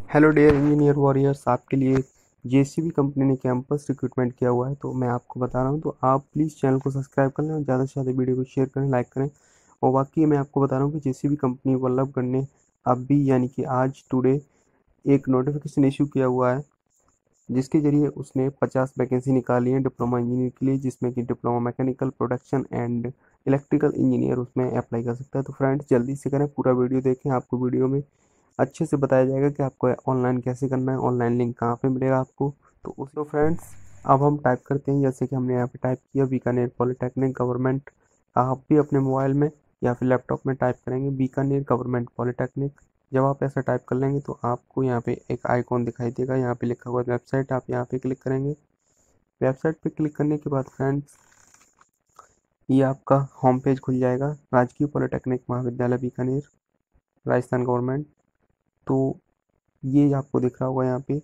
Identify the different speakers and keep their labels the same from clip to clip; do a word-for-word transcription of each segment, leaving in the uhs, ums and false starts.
Speaker 1: Hello dear engineer warriors, आपके लिए JCB company ने कैंपस रिक्रूटमेंट किया हुआ है। तो मैं आपको बता रहा हूँ, तो आप प्लीज़ चैनल को सब्सक्राइब कर लें और ज़्यादा से ज़्यादा वीडियो को शेयर करें, लाइक करें। और बाकी मैं आपको बता रहा हूँ कि जेसीबी कंपनी वल्लभगढ़ ने अभी यानी कि आज टुडे एक नोटिफिकेशन इशू किया हुआ है, जिसके जरिए उसने पचास वैकेंसी निकाली है डिप्लोमा इंजीनियर के लिए, जिसमें कि diploma mechanical production and electrical engineer उसमें अप्लाई कर सकता है। तो फ्रेंड्स जल्दी से करें, पूरा वीडियो देखें। आपको वीडियो में अच्छे से बताया जाएगा कि आपको ऑनलाइन कैसे करना है, ऑनलाइन लिंक कहाँ पे मिलेगा आपको। तो उसको फ्रेंड्स अब हम टाइप करते हैं, जैसे कि हमने यहाँ पे टाइप किया बीकानेर पॉलिटेक्निक गवर्नमेंट। आप भी अपने मोबाइल में या फिर लैपटॉप में टाइप करेंगे बीकानेर गवर्नमेंट पॉलिटेक्निक। जब आप ऐसा टाइप कर लेंगे तो आपको यहाँ पे एक आइकॉन दिखाई देगा, यहाँ पे लिखा हुआ है वेबसाइट। आप यहाँ पे क्लिक करेंगे। वेबसाइट पे क्लिक करने के बाद फ्रेंड्स ये आपका होम पेज खुल जाएगा, राजकीय पॉलिटेक्निक महाविद्यालय बीकानेर, राजस्थान गवर्नमेंट। तो ये आपको दिख रहा होगा यहाँ पे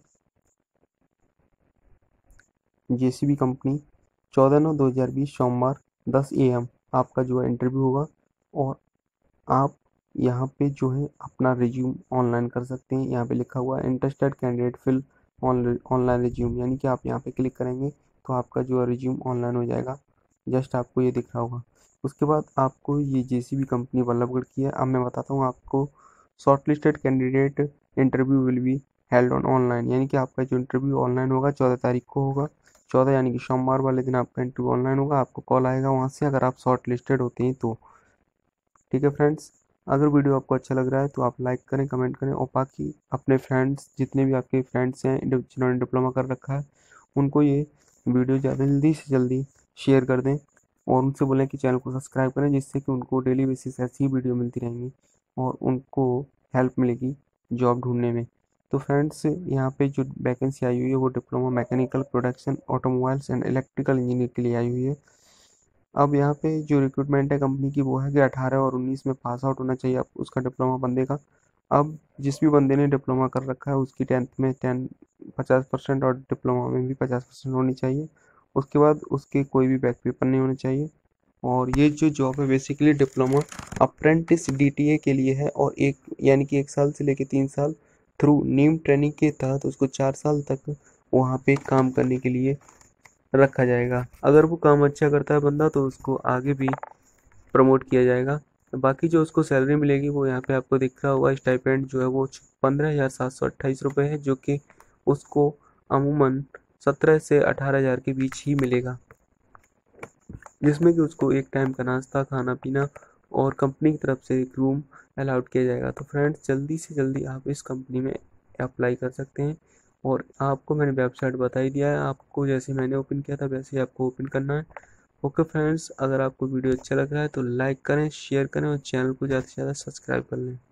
Speaker 1: जेसीबी कंपनी, चौदह नौ दो हज़ार बीस सोमवार दस ए एम आपका जो है इंटरव्यू होगा। और आप यहाँ पे जो है अपना रिज्यूम ऑनलाइन कर सकते हैं। यहाँ पे लिखा हुआ है interested candidate fill online resume, यानी कि आप यहाँ पे क्लिक करेंगे तो आपका जो है रिज्यूम ऑनलाइन हो जाएगा। जस्ट आपको ये दिख रहा होगा। उसके बाद आपको ये जेसीबी कंपनी बल्लभगढ़ की है। अब मैं बताता हूँ आपको, shortlisted candidate interview will be held on online, यानी कि आपका जो इंटरव्यू ऑनलाइन होगा चौदह तारीख को होगा। चौदह यानी कि सोमवार वाले दिन आपका इंटरव्यू ऑनलाइन होगा। आपको कॉल आएगा वहाँ से, अगर आप शॉर्ट लिस्टेड होते हैं तो। ठीक है फ्रेंड्स, अगर वीडियो आपको अच्छा लग रहा है तो आप लाइक करें, कमेंट करें, और बाकी अपने फ्रेंड्स जितने भी आपके फ्रेंड्स हैं जिन्होंने डिप्लोमा कर रखा है उनको ये वीडियो ज़्यादा जल्दी से जल्दी शेयर कर दें, और उनसे बोलें कि चैनल को सब्सक्राइब करें, जिससे कि उनको डेली बेसिस ऐसी ही वीडियो मिलती रहेंगी और उनको हेल्प मिलेगी जॉब ढूंढने में। तो फ्रेंड्स यहाँ पे जो वैकेंसी आई हुई है वो diploma mechanical production automobiles and electrical engineer के लिए आई हुई है। अब यहाँ पे जो रिक्रूटमेंट है कंपनी की वो है कि अठारह और उन्नीस में पास आउट होना चाहिए आप उसका डिप्लोमा बंदे का। अब जिस भी बंदे ने डिप्लोमा कर रखा है उसकी टेंथ में टेन पचास परसेंट और डिप्लोमा में भी पचास परसेंट होनी चाहिए। उसके बाद उसके कोई भी बैक पेपर नहीं होने चाहिए। और ये जो जॉब है बेसिकली डिप्लोमा अप्रेंटिस डीटीए के लिए है, और एक यानी कि एक साल से लेकर तीन साल थ्रू नीम ट्रेनिंग के तहत उसको चार साल तक वहाँ पे काम करने के लिए रखा जाएगा। अगर वो काम अच्छा करता है बंदा तो उसको आगे भी प्रमोट किया जाएगा। बाकी जो उसको सैलरी मिलेगी वो यहाँ पे आपको दिख रहा होगा, स्टाइपेंड जो है वो पंद्रह हज़ार सात सौ अट्ठाईस रुपये है, जो कि उसको अमूमन सत्रह से अठारह हज़ार के बीच ही मिलेगा, जिसमें कि उसको एक टाइम का नाश्ता, खाना पीना और कंपनी की तरफ से एक रूम अलाउड किया जाएगा। तो फ्रेंड्स जल्दी से जल्दी आप इस कंपनी में अप्लाई कर सकते हैं। और आपको मैंने वेबसाइट बता ही दिया है, आपको जैसे मैंने ओपन किया था वैसे ही आपको ओपन करना है। ओके फ्रेंड्स, अगर आपको वीडियो अच्छा लग रहा है तो लाइक करें, शेयर करें और चैनल को ज़्यादा से ज़्यादा सब्सक्राइब कर लें।